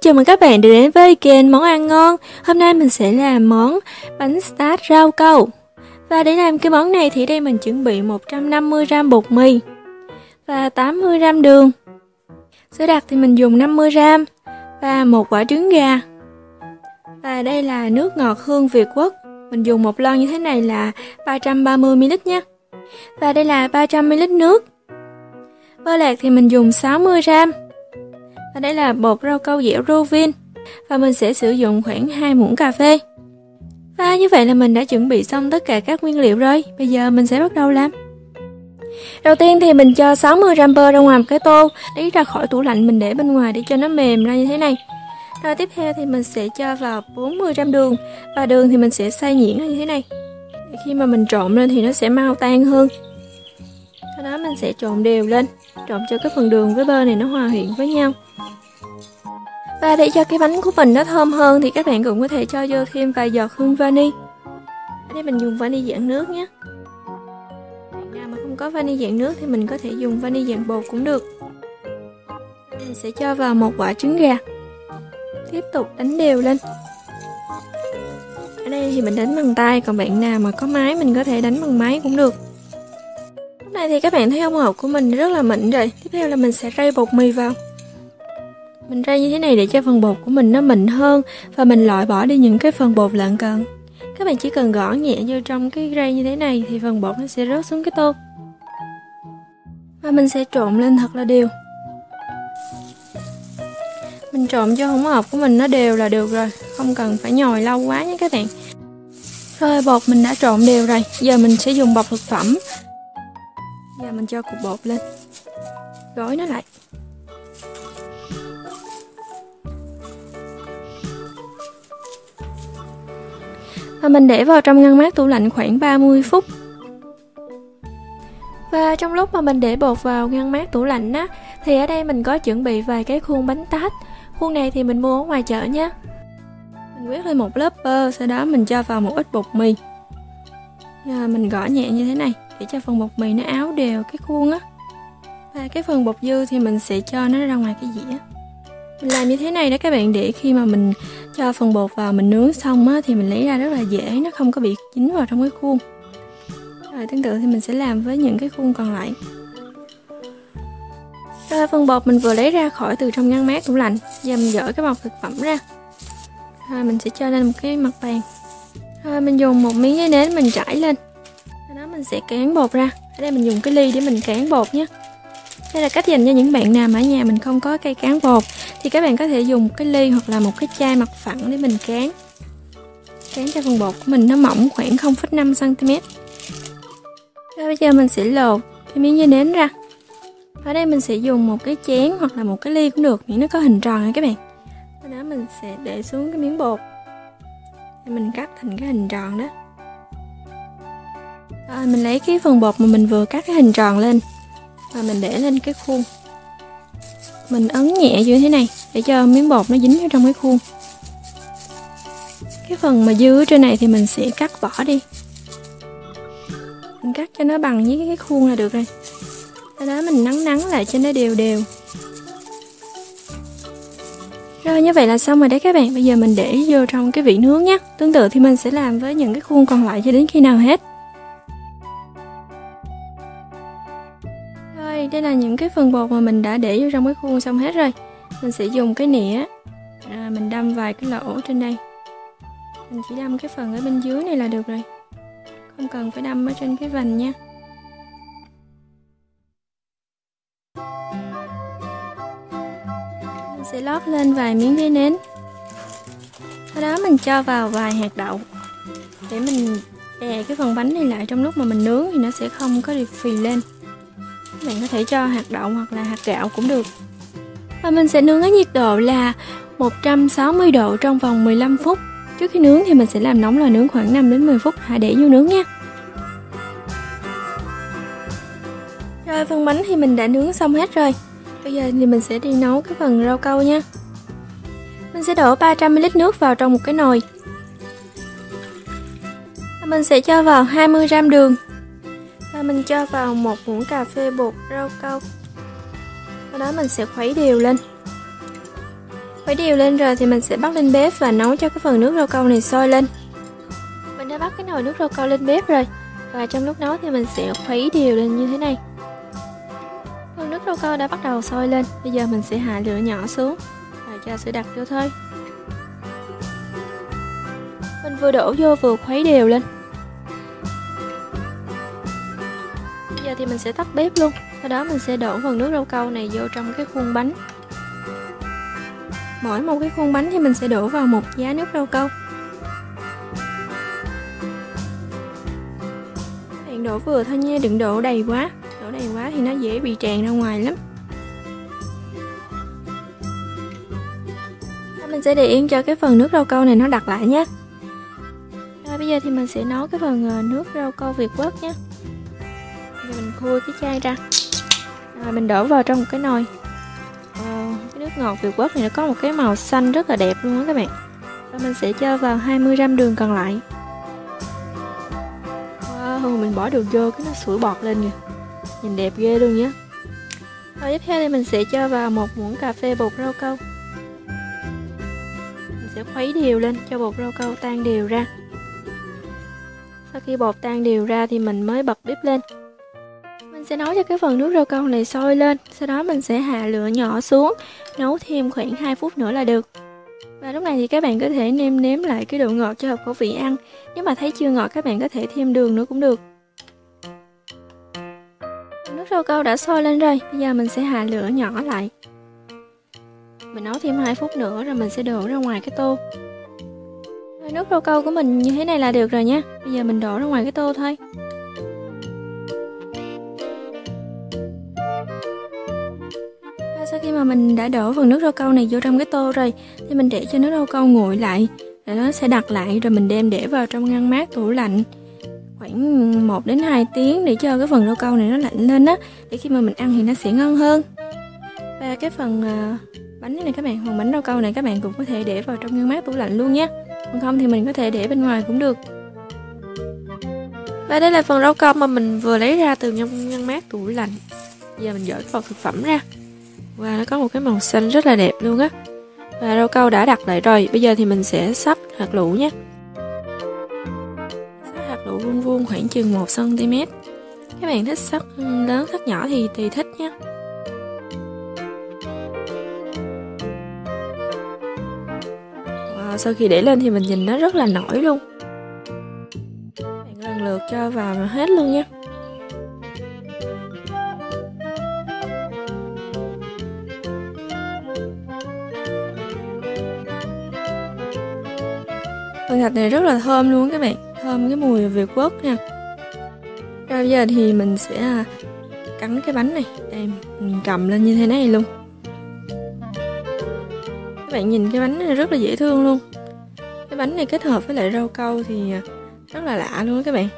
chào mừng các bạn đã đến với kênh Món Ăn Ngon. Hôm nay mình sẽ làm món bánh tart rau câu. Và để làm cái món này thì đây mình chuẩn bị 150g bột mì và 80g đường. Sữa đặc thì mình dùng 50g và một quả trứng gà. Và đây là nước ngọt hương Việt Quốc. Mình dùng một lon như thế này là 330ml nha. Và đây là 300ml nước. Bơ lạc thì mình dùng 60g. Và đây là bột rau câu dẻo Rovin. Và mình sẽ sử dụng khoảng 2 muỗng cà phê. Và như vậy là mình đã chuẩn bị xong tất cả các nguyên liệu rồi. Bây giờ mình sẽ bắt đầu làm. Đầu tiên thì mình cho 60g bơ ra ngoài một cái tô, lấy ra khỏi tủ lạnh mình để bên ngoài để cho nó mềm ra như thế này. Rồi tiếp theo thì mình sẽ cho vào 40g đường. Và đường thì mình sẽ xay nhuyễn ra như thế này. Để khi mà mình trộn lên thì nó sẽ mau tan hơn. Sau đó mình sẽ trộn đều lên, trộn cho cái phần đường với bơ này nó hòa quyện với nhau. Và để cho cái bánh của mình nó thơm hơn thì các bạn cũng có thể cho vô thêm vài giọt hương vani. Ở đây mình dùng vani dạng nước nhé. Bạn nào mà không có vani dạng nước thì mình có thể dùng vani dạng bột cũng được. Mình sẽ cho vào một quả trứng gà. Tiếp tục đánh đều lên. Ở đây thì mình đánh bằng tay, còn bạn nào mà có máy mình có thể đánh bằng máy cũng được. Lúc này thì các bạn thấy hỗn hợp của mình rất là mịn rồi. Tiếp theo là mình sẽ rây bột mì vào. Mình rây như thế này để cho phần bột của mình nó mịn hơn và mình loại bỏ đi những cái phần bột lợn cợn. Các bạn chỉ cần gõ nhẹ vô trong cái rây như thế này thì phần bột nó sẽ rớt xuống cái tô. Và mình sẽ trộn lên thật là đều. Mình trộn cho hỗn hợp của mình nó đều là được rồi, không cần phải nhồi lâu quá nhé các bạn. Rồi bột mình đã trộn đều rồi, giờ mình sẽ dùng bọc thực phẩm. Giờ mình cho cục bột lên, gói nó lại. Và mình để vào trong ngăn mát tủ lạnh khoảng 30 phút. Và trong lúc mà mình để bột vào ngăn mát tủ lạnh á, thì ở đây mình có chuẩn bị vài cái khuôn bánh tart. Khuôn này thì mình mua ở ngoài chợ nhé. Mình quét lên một lớp bơ, sau đó mình cho vào một ít bột mì. Rồi mình gõ nhẹ như thế này để cho phần bột mì nó áo đều cái khuôn á. Và cái phần bột dư thì mình sẽ cho nó ra ngoài cái dĩa. Mình làm như thế này đó các bạn, để khi mà mình cho phần bột vào mình nướng xong á, thì mình lấy ra rất là dễ, nó không có bị dính vào trong cái khuôn. Rồi tương tự thì mình sẽ làm với những cái khuôn còn lại. Rồi phần bột mình vừa lấy ra khỏi từ trong ngăn mát tủ lạnh, giờ mình dỡ cái bọc thực phẩm ra. Rồi mình sẽ cho lên một cái mặt bàn. Rồi mình dùng một miếng giấy nến mình trải lên. Sau đó mình sẽ cán bột ra. Ở đây mình dùng cái ly để mình cán bột nhé. Đây là cách dành cho những bạn nào mà ở nhà mình không có cây cán bột, thì các bạn có thể dùng cái ly hoặc là một cái chai mặt phẳng để mình cán. Cán cho phần bột của mình nó mỏng khoảng 0,5cm. Rồi bây giờ mình sẽ lột cái miếng giấy nến ra. Ở đây mình sẽ dùng một cái chén hoặc là một cái ly cũng được, miễn nó có hình tròn nha các bạn. Sau đó mình sẽ để xuống cái miếng bột để mình cắt thành cái hình tròn đó. Rồi mình lấy cái phần bột mà mình vừa cắt cái hình tròn lên và mình để lên cái khuôn. Mình ấn nhẹ như thế này để cho miếng bột nó dính vào trong cái khuôn. Cái phần mà dư ở trên này thì mình sẽ cắt vỏ đi. Mình cắt cho nó bằng với cái khuôn là được rồi. Sau đó mình nắn lại cho nó đều đều. Rồi như vậy là xong rồi đấy các bạn. Bây giờ mình để vô trong cái vỉ nướng nhé. Tương tự thì mình sẽ làm với những cái khuôn còn lại cho đến khi nào hết. Rồi đây là những cái phần bột mà mình đã để vô trong cái khuôn xong hết rồi. Mình sẽ dùng cái nĩa mình đâm vài cái lỗ trên đây. Mình chỉ đâm cái phần ở bên dưới này là được rồi, không cần phải đâm ở trên cái vành nha. Mình sẽ lót lên vài miếng giấy nến. Sau đó mình cho vào vài hạt đậu để mình đè cái phần bánh này lại, trong lúc mà mình nướng thì nó sẽ không có được phì lên. Các bạn có thể cho hạt đậu hoặc là hạt gạo cũng được. Và mình sẽ nướng ở nhiệt độ là 160 độ trong vòng 15 phút. Trước khi nướng thì mình sẽ làm nóng lò nướng khoảng 5 đến 10 phút, hãy để vô nướng nha. Rồi phần bánh thì mình đã nướng xong hết rồi. Bây giờ thì mình sẽ đi nấu cái phần rau câu nha. Mình sẽ đổ 300ml nước vào trong một cái nồi. Và mình sẽ cho vào 20g đường. Và mình cho vào 1 muỗng cà phê bột rau câu. Sau đó mình sẽ khuấy đều lên. Khuấy đều lên rồi thì mình sẽ bắt lên bếp và nấu cho cái phần nước rau câu này sôi lên. Mình đã bắt cái nồi nước rau câu lên bếp rồi. Và trong lúc nấu thì mình sẽ khuấy đều lên như thế này. Phần nước rau câu đã bắt đầu sôi lên. Bây giờ mình sẽ hạ lửa nhỏ xuống và cho sữa đặc vô thôi. Mình vừa đổ vô vừa khuấy đều lên. Bây giờ thì mình sẽ tắt bếp luôn. Sau đó mình sẽ đổ phần nước rau câu này vô trong cái khuôn bánh. Mỗi một cái khuôn bánh thì mình sẽ đổ vào một giá nước rau câu. Bạn đổ vừa thôi nha, đừng đổ đầy quá. Đổ đầy quá thì nó dễ bị tràn ra ngoài lắm. Mình sẽ để yên cho cái phần nước rau câu này nó đặc lại nhé. Rồi bây giờ thì mình sẽ nấu cái phần nước rau câu Việt Quất nhé. Bây giờ mình khui cái chai ra. Rồi mình đổ vào trong một cái nồi. Cái nước ngọt Việt Quất này nó có một cái màu xanh rất là đẹp luôn á các bạn. Và mình sẽ cho vào 20g đường còn lại. Wow, mình bỏ đường vô cái nó sủi bọt lên kìa. Nhìn đẹp ghê luôn nhé. Rồi tiếp theo thì mình sẽ cho vào 1 muỗng cà phê bột rau câu. Mình sẽ khuấy đều lên cho bột rau câu tan đều ra. Sau khi bột tan đều ra thì mình mới bật bếp lên. Mình sẽ nấu cho cái phần nước rau câu này sôi lên. Sau đó mình sẽ hạ lửa nhỏ xuống. Nấu thêm khoảng 2 phút nữa là được. Và lúc này thì các bạn có thể nêm nếm lại cái độ ngọt cho hợp khẩu vị ăn. Nếu mà thấy chưa ngọt các bạn có thể thêm đường nữa cũng được. Nước rau câu đã sôi lên rồi. Bây giờ mình sẽ hạ lửa nhỏ lại. Mình nấu thêm 2 phút nữa rồi mình sẽ đổ ra ngoài cái tô. Rồi, nước rau câu của mình như thế này là được rồi nhé. Bây giờ mình đổ ra ngoài cái tô thôi. Sau khi mà mình đã đổ phần nước rau câu này vô trong cái tô rồi thì mình để cho nước rau câu nguội lại, rồi nó sẽ đặc lại, rồi mình đem để vào trong ngăn mát tủ lạnh khoảng 1 đến 2 tiếng để cho cái phần rau câu này nó lạnh lên á, để khi mà mình ăn thì nó sẽ ngon hơn. Và cái phần bánh này các bạn, phần bánh rau câu này các bạn cũng có thể để vào trong ngăn mát tủ lạnh luôn nhé. Còn không thì mình có thể để bên ngoài cũng được. Và đây là phần rau câu mà mình vừa lấy ra từ ngăn mát tủ lạnh. Giờ mình dỡ cái bọc thực phẩm ra. Và nó có một cái màu xanh rất là đẹp luôn á. Và rau câu đã đặt lại rồi. Bây giờ thì mình sẽ xắt hạt lựu nhé. Xắt hạt lựu vuông vuông khoảng chừng 1cm. Các bạn thích xắt lớn xắt nhỏ thì tùy thích nhé. Wow, sau khi để lên thì mình nhìn nó rất là nổi luôn. Bạn lần lượt cho vào hết luôn nha. Phần thịt này rất là thơm luôn các bạn. Thơm cái mùi Việt Quất nha. Rồi bây giờ thì mình sẽ cắn cái bánh này. Đây, mình cầm lên như thế này luôn. Các bạn nhìn cái bánh này rất là dễ thương luôn. Cái bánh này kết hợp với lại rau câu thì rất là lạ luôn các bạn.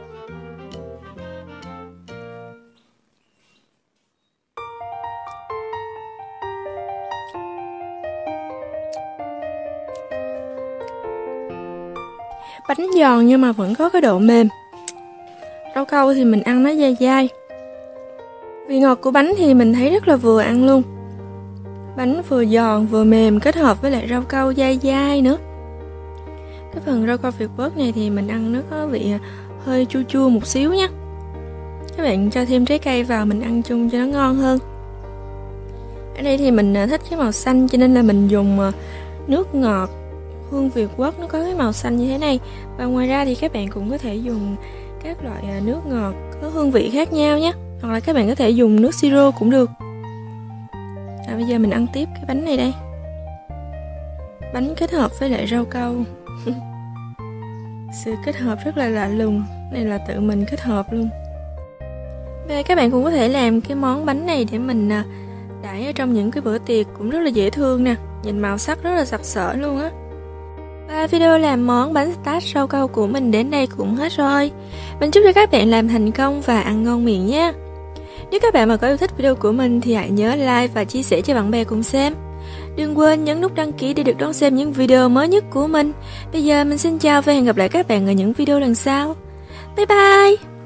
Bánh giòn nhưng mà vẫn có cái độ mềm. Rau câu thì mình ăn nó dai dai. Vị ngọt của bánh thì mình thấy rất là vừa ăn luôn. Bánh vừa giòn vừa mềm kết hợp với lại rau câu dai dai nữa. Cái phần rau câu Việt Quất này thì mình ăn nó có vị hơi chua chua một xíu nhé. Các bạn cho thêm trái cây vào mình ăn chung cho nó ngon hơn. Ở đây thì mình thích cái màu xanh cho nên là mình dùng nước ngọt hương Việt Quất nó có cái màu xanh như thế này. Và ngoài ra thì các bạn cũng có thể dùng các loại nước ngọt có hương vị khác nhau nhé. Hoặc là các bạn có thể dùng nước siro cũng được. Bây giờ mình ăn tiếp cái bánh này đây. Bánh kết hợp với lại rau câu. Sự kết hợp rất là lạ lùng. Này là tự mình kết hợp luôn. Và các bạn cũng có thể làm cái món bánh này để mình đãi ở trong những cái bữa tiệc cũng rất là dễ thương nè. Nhìn màu sắc rất là sặc sỡ luôn á. Và video làm món bánh tart rau câu của mình đến đây cũng hết rồi. Mình chúc cho các bạn làm thành công và ăn ngon miệng nhé. Nếu các bạn mà có yêu thích video của mình thì hãy nhớ like và chia sẻ cho bạn bè cùng xem. Đừng quên nhấn nút đăng ký để được đón xem những video mới nhất của mình. Bây giờ mình xin chào và hẹn gặp lại các bạn ở những video lần sau. Bye bye!